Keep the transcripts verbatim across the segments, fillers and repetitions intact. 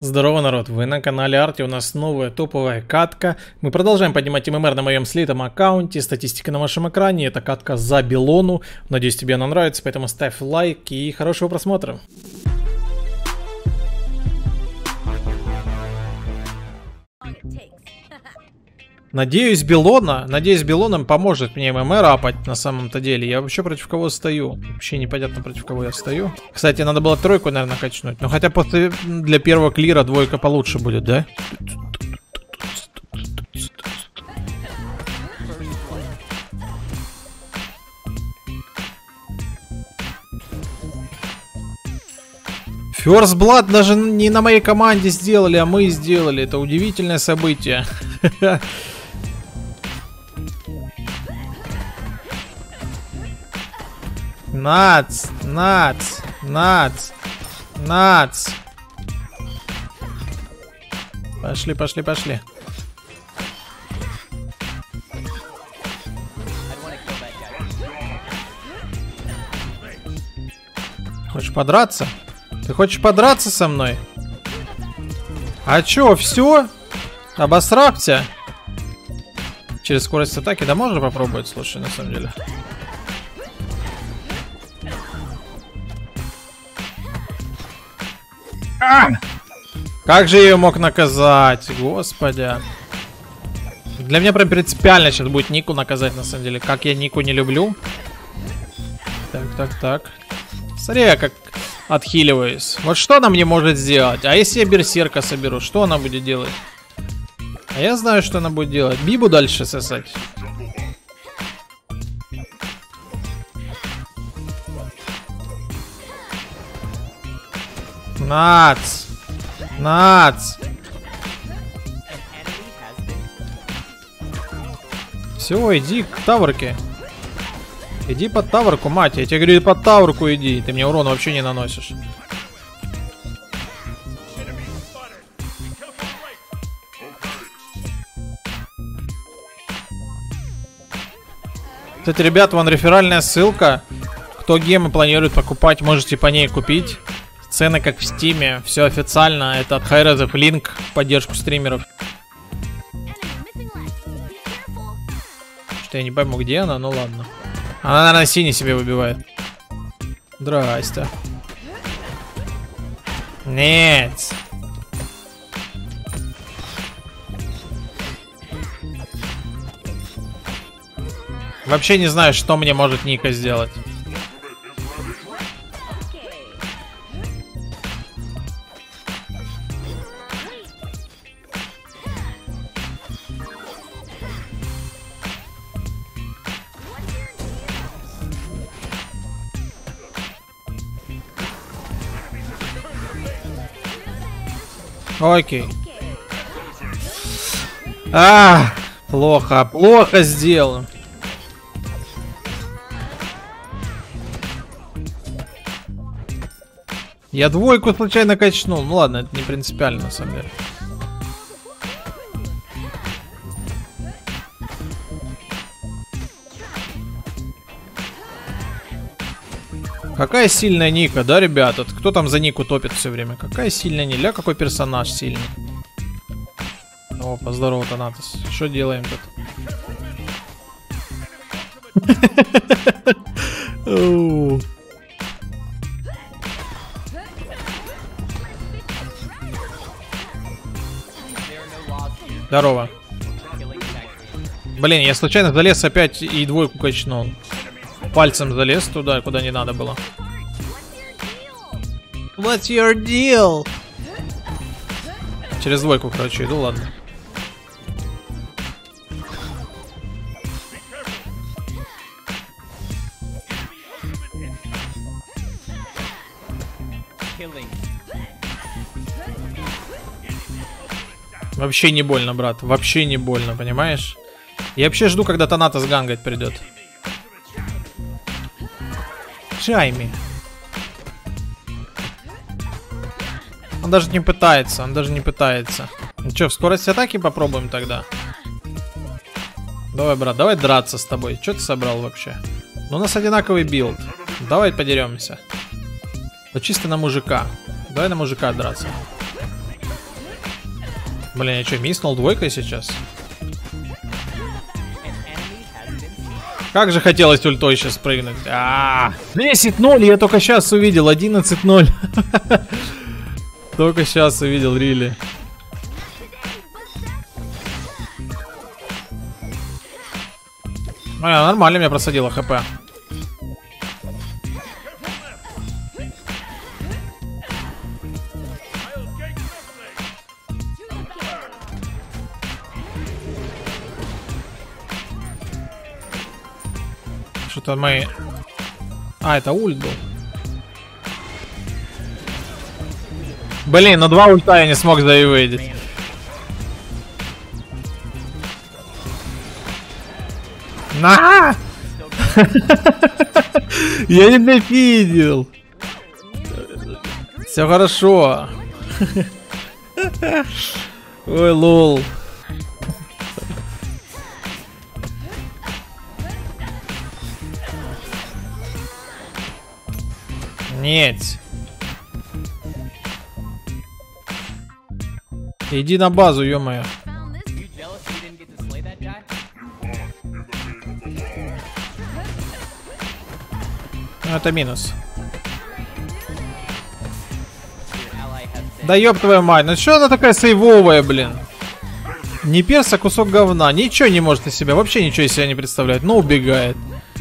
Здорово, народ, вы на канале Арти, у нас новая топовая катка. Мы продолжаем поднимать ММР на моем слитом аккаунте, статистика на вашем экране, это катка за Белону. Надеюсь, тебе она нравится, поэтому ставь лайк и хорошего просмотра. Надеюсь, Белона, надеюсь, Белоном поможет мне ММР апать на самом-то деле. Я вообще против кого стою? Вообще непонятно, против кого я стою. Кстати, надо было тройку, наверное, качнуть. Но хотя после для первого клира двойка получше будет, да? First Blood даже не на моей команде сделали, а мы сделали. Это удивительное событие. Нац, нац, нац, нац. Пошли, пошли, пошли. Хочешь подраться? Ты хочешь подраться со мной? А чё, все? Обосрался? Через скорость атаки? Да можно попробовать, слушай, на самом деле. А! Как же я ее мог наказать? Господи. Для меня прям принципиально сейчас будет Нику наказать, на самом деле. Как я Нику не люблю. Так, так, так. Смотри, я как отхиливаюсь. Вот что она мне может сделать? А если я берсерка соберу, что она будет делать? А я знаю, что она будет делать. Бибу дальше сосать. Нац! Нац! Все, иди к таверке. Иди под таверку, мать. Я тебе говорю, под таверку иди. Ты мне урона вообще не наносишь. Кстати, ребят, вон реферальная ссылка. Кто гемы планирует покупать, можете по ней купить. Цены как в стиме, все официально. Это от Хайрезов линк в поддержку стримеров. Что я не пойму, где она, ну ладно. Она, наверное, синий себе выбивает. Здрасте. Нет. Вообще не знаю, что мне может Ника сделать. Окей. А, плохо, плохо сделал. Я двойку случайно качнул. Ну ладно, это не принципиально на самом деле. Какая сильная Ника, да, ребята? Кто там за Нику топит все время? Какая сильная Ника? Ля, какой персонаж сильный. О, поздорово, Танатос. Что делаем тут? Здорово. Блин, я случайно залез опять и двойку качнул. Пальцем залез туда, куда не надо было. What's your deal? Через двойку, короче, иду, ладно. Вообще не больно, брат. Вообще не больно, понимаешь? Я вообще жду, когда Танатос гангать придет. Джайми. Он даже не пытается, он даже не пытается. Ну что, в скорость атаки попробуем тогда? Давай, брат, давай драться с тобой. Что ты собрал вообще? Ну, у нас одинаковый билд. Давай подеремся. Вот чисто на мужика. Давай на мужика драться. Блин, я что, миснул двойкой сейчас? Как же хотелось ультой сейчас прыгнуть. А, десять ноль, я только сейчас увидел. одиннадцать ноль. Только сейчас увидел, рили. А, нормально меня просадило хп. Что-то мы... А, это ульт был. Блин, на два ульта я не смог заевейдить. На! Я не дофидел. Все хорошо. Ой, лол. Нет. Иди на базу, ё-моё. Ну, это минус. Да ёб твою мать, ну что она такая сейвовая, блин? Не перс, а кусок говна. Ничего не может из себя, вообще ничего из себя не представляет. Ну, убегает.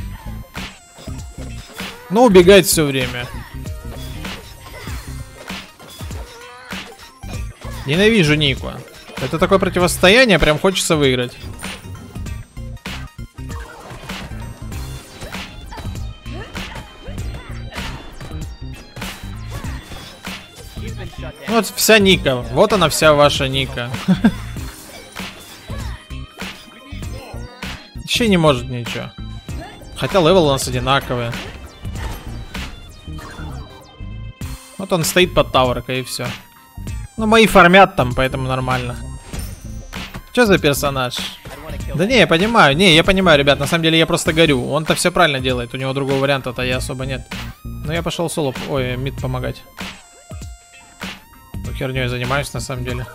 Ну, убегает все время. Ненавижу Нику. Это такое противостояние, прям хочется выиграть. Вот вся Ника. Вот она вся ваша Ника. Еще не может ничего. Хотя левел у нас одинаковые. Вот он стоит под таверкой и все. Ну, мои фармят там, поэтому нормально. Что за персонаж? Да не, я понимаю. Не, я понимаю, ребят. На самом деле я просто горю. Он-то все правильно делает. У него другого варианта-то я особо нет. Но я пошел соло. Ой, мид помогать. Херней занимаюсь на самом деле.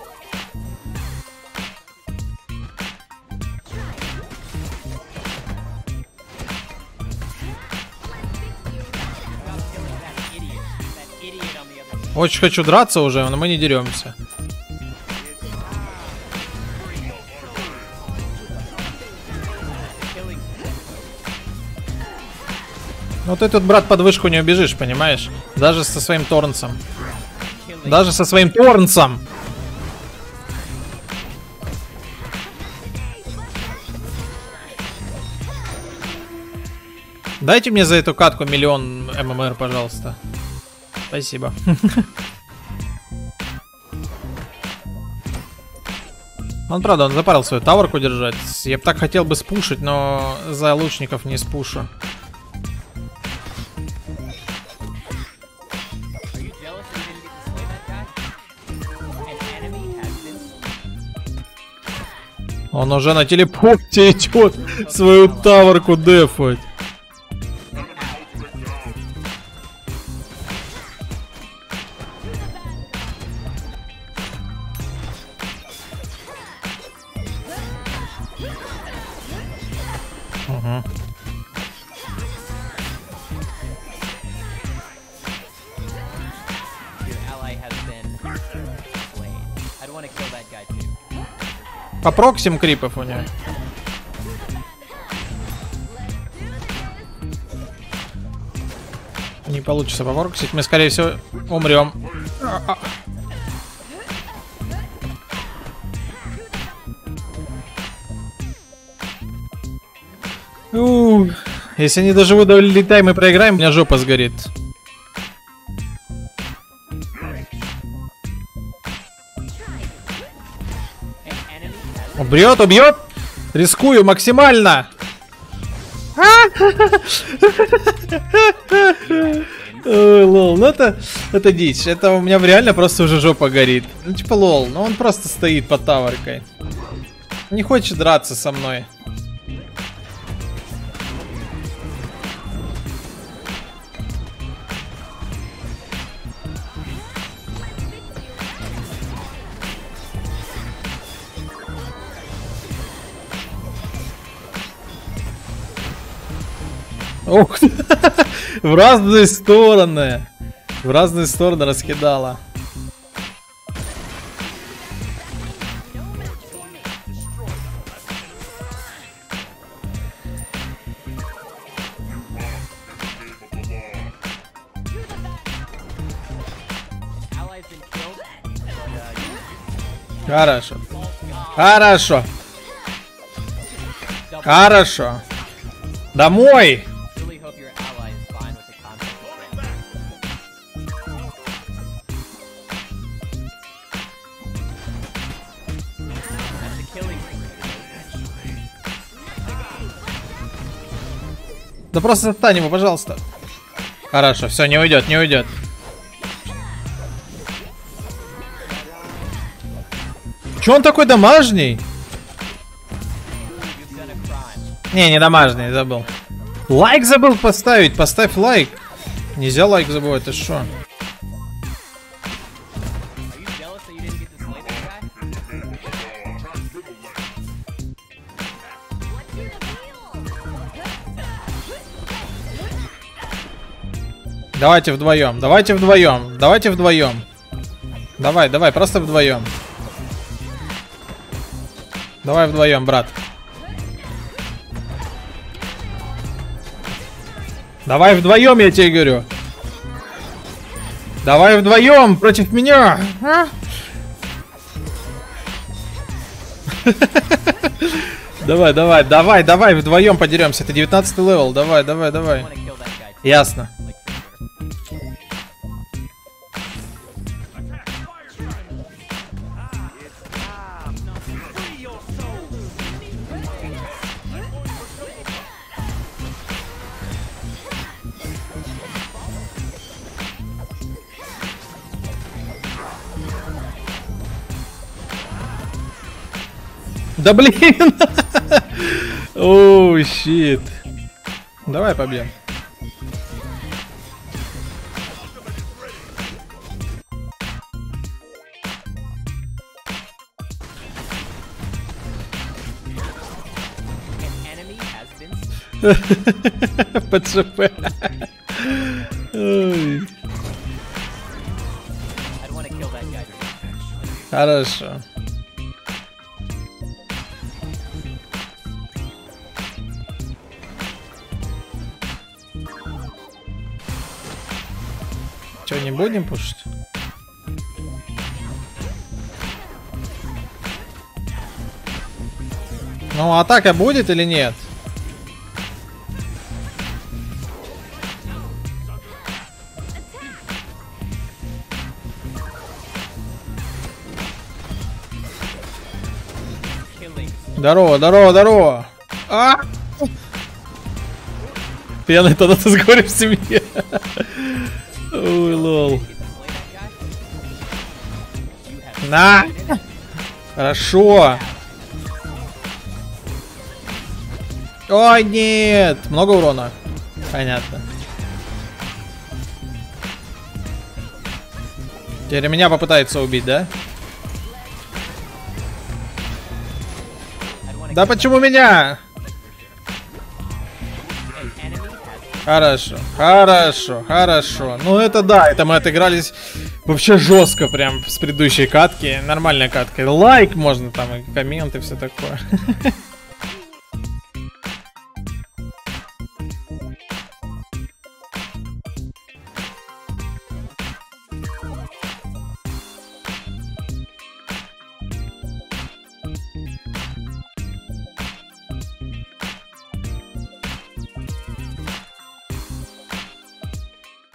Очень хочу драться уже, но мы не деремся. Ну ты тут, брат, под вышку не убежишь, понимаешь? Даже со своим торнцем. Даже со своим торнцем. Дайте мне за эту катку миллион ММР, пожалуйста. Спасибо. Он, правда, он запарил свою таверку держать. Я бы так хотел бы спушить, но за лучников не спушу. Он уже на телепорте идет свою таверку дефать. Угу. Попроксим крипов у него. Не получится попроксить. Мы, скорее всего, умрем. У-у-у. Если не доживу до летай, мы проиграем, у меня жопа сгорит. Убьет, убьет. Рискую максимально. Ой, лол, ну это, это дичь. Это у меня реально просто уже жопа горит. Ну типа лол, ну он просто стоит под таверкой. Не хочет драться со мной. Ух ты. В разные стороны. В разные стороны раскидала. Хорошо. Хорошо. Хорошо. Домой. Да просто отстань его, пожалуйста. Хорошо, все, не уйдет, не уйдет. Че он такой домашний? Не, не домашний, забыл. Лайк забыл поставить, поставь лайк. Нельзя лайк забывать, ты шо? Давайте вдвоем, давайте вдвоем, давайте вдвоем. Давай, давай, просто вдвоем. Давай вдвоем, брат. Давай вдвоем, я тебе говорю. Давай вдвоем против меня. А? Давай, давай, давай, давай, вдвоем подеремся. Это девятнадцатый левел. Давай, давай, давай. Ясно. Да блин! Оу, щит. Давай побьем. Под ШП. Хорошо. Че, не будем пушить? Ну, атака будет или нет? Здорово, здорово, здорово. А! Пьяный тогда с горем в семье. Ой, лол. На! Хорошо. Ой, нет. Много урона. Понятно. Теперь меня попытается убить, да? Да почему меня? Хорошо, хорошо, хорошо. Ну это да, это мы отыгрались вообще жестко прям с предыдущей катки. Нормальная катка. Лайк можно там, и комменты, все такое.